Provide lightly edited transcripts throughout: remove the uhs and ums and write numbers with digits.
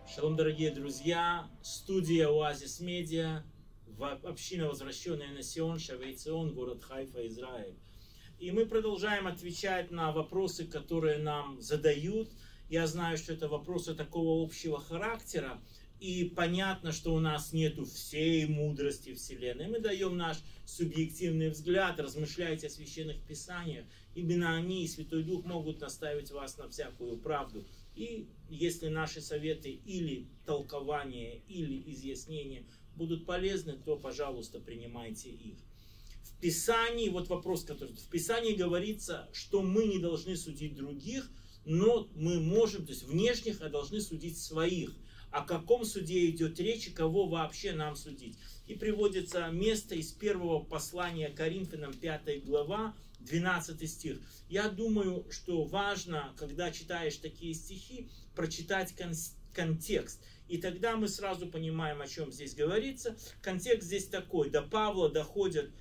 Шалом, дорогие друзья, студия Оазис Медиа, община Возвращенная на Сион, Шавей Цион, город Хайфа, Израиль. И мы продолжаем отвечать на вопросы, которые нам задают. Я знаю, что это вопросы такого общего характера, и понятно, что у нас нету всей мудрости Вселенной. Мы даем наш субъективный взгляд, размышляйте о священных писаниях. Именно они и Святой Дух могут наставить вас на всякую правду. И если наши советы или толкования, или изъяснения будут полезны, то, пожалуйста, принимайте их. В Писании, вот вопрос, который в Писании говорится, что мы не должны судить других, но мы можем, то есть внешних, а должны судить своих. О каком суде идет речь и кого вообще нам судить? И приводится место из первого послания Коринфянам, 5 глава, 12 стих. Я думаю, что важно, когда читаешь такие стихи, прочитать контекст. И тогда мы сразу понимаем, о чем здесь говорится. Контекст здесь такой. До Павла доходят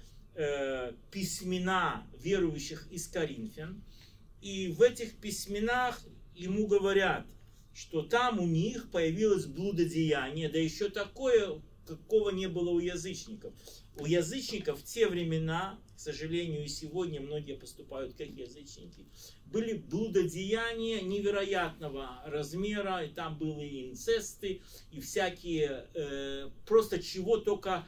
письмена верующих из Коринфян. И в этих письменах ему говорят, что там у них появилось блудодеяние, да еще такое, какого не было у язычников. У язычников в те времена, к сожалению, и сегодня многие поступают как язычники, были блудодеяния невероятного размера, и там были и инцесты, и всякие, просто чего только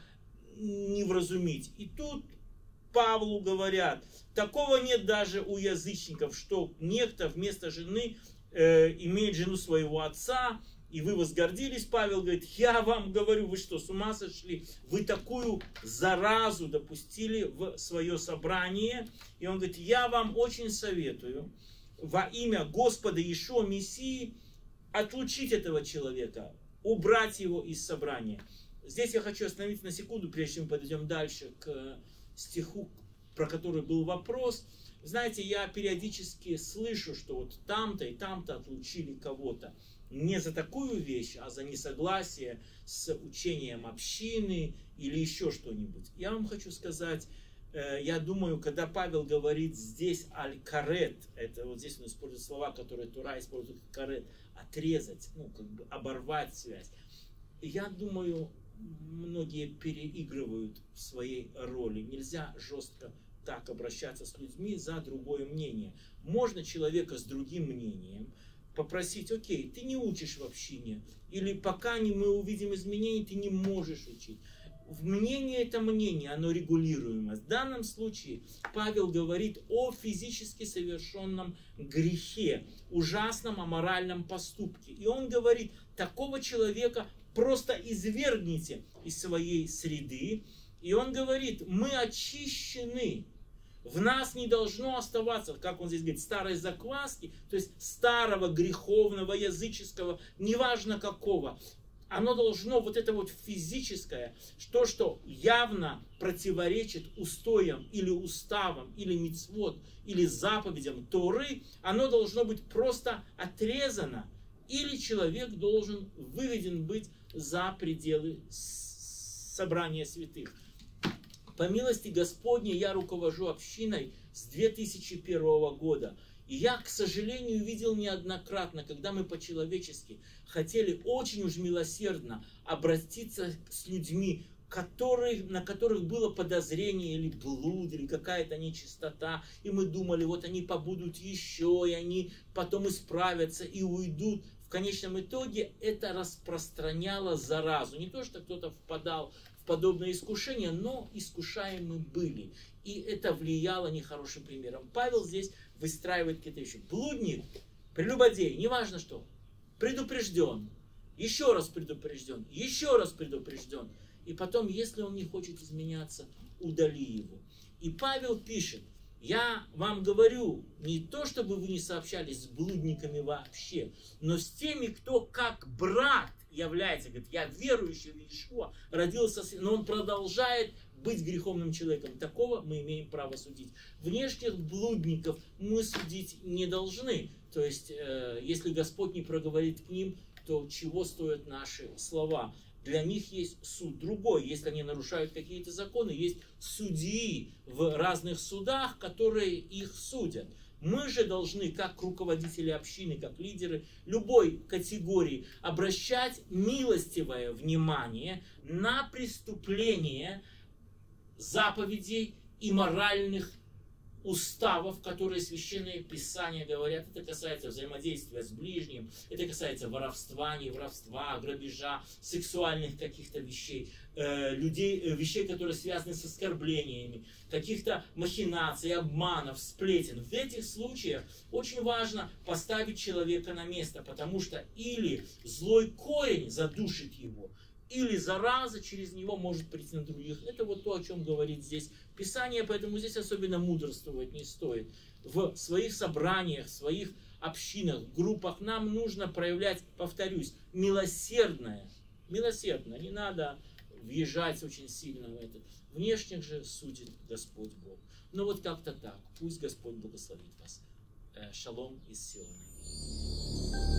не вразумить. И тут Павлу говорят, такого нет даже у язычников, что некто вместо жены имеет жену своего отца, и вы возгордились. Павел говорит, я вам говорю, вы что, с ума сошли? Вы такую заразу допустили в свое собрание. И он говорит, я вам очень советую во имя Господа Иешуа Мессии отлучить этого человека, убрать его из собрания. Здесь я хочу остановиться на секунду, прежде чем мы подойдем дальше к стиху, про который был вопрос. Знаете, я периодически слышу, что вот там-то и там-то отлучили кого-то. Не за такую вещь, а за несогласие с учением общины или еще что-нибудь. Я вам хочу сказать, я думаю, когда Павел говорит здесь аль-карет, это вот здесь он использует слова, которые Тора использует карет, отрезать, ну как бы оборвать связь. Я думаю, многие переигрывают в своей роли. Нельзя жестко так обращаться с людьми за другое мнение. Можно человека с другим мнением попросить, окей, ты не учишь в общине, или пока не мы увидим изменения, ты не можешь учить. В мнение это мнение, оно регулируемо. В данном случае Павел говорит о физически совершенном грехе, ужасном аморальном поступке. И он говорит, такого человека просто извергните из своей среды. И он говорит, мы очищены. В нас не должно оставаться, как он здесь говорит, старой закваски, то есть старого, греховного, языческого, неважно какого. Оно должно, вот это вот физическое, то, что явно противоречит устоям или уставам, или мицвот, или заповедям Торы, оно должно быть просто отрезано. Или человек должен выведен быть за пределы собрания святых. По милости Господней я руковожу общиной с 2001 года. И я, к сожалению, видел неоднократно, когда мы по-человечески хотели очень уж милосердно обратиться с людьми, на которых было подозрение или блуд, или какая-то нечистота. И мы думали, вот они побудут еще, и они потом исправятся и уйдут. В конечном итоге это распространяло заразу. Не то, что кто-то впадал в подобное искушение, но искушаемы были. И это влияло нехорошим примером. Павел здесь выстраивает какие-то вещи. Блудник, прелюбодей, неважно что, предупрежден, еще раз предупрежден, еще раз предупрежден. И потом, если он не хочет изменяться, удали его. И Павел пишет, я вам говорю, не то, чтобы вы не сообщались с блудниками вообще, но с теми, кто как брат является, говорит, я верующий в Иешуа, родился, но он продолжает быть греховным человеком. Такого мы имеем право судить. Внешних блудников мы судить не должны. То есть, если Господь не проговорит к ним, то чего стоят наши слова? Для них есть суд другой. Если они нарушают какие-то законы, есть судьи в разных судах, которые их судят. Мы же должны, как руководители общины, как лидеры любой категории, обращать милостивое внимание на преступления заповедей и моральных уставов, которые Священное Писание говорят. Это касается взаимодействия с ближним, это касается воровства, неворовства, грабежа, сексуальных каких-то вещей, вещей, которые связаны с оскорблениями, каких-то махинаций, обманов, сплетен. В этих случаях очень важно поставить человека на место, потому что или злой корень задушит его, или зараза через него может прийти на других. Это вот то, о чем говорит здесь Писание, поэтому здесь особенно мудрствовать не стоит. В своих собраниях, в своих общинах, группах нам нужно проявлять, повторюсь, милосердное. Милосердно, не надо въезжать очень сильно в это. Внешних же судит Господь Бог. Ну вот как-то так. Пусть Господь благословит вас. Шалом из Сиона.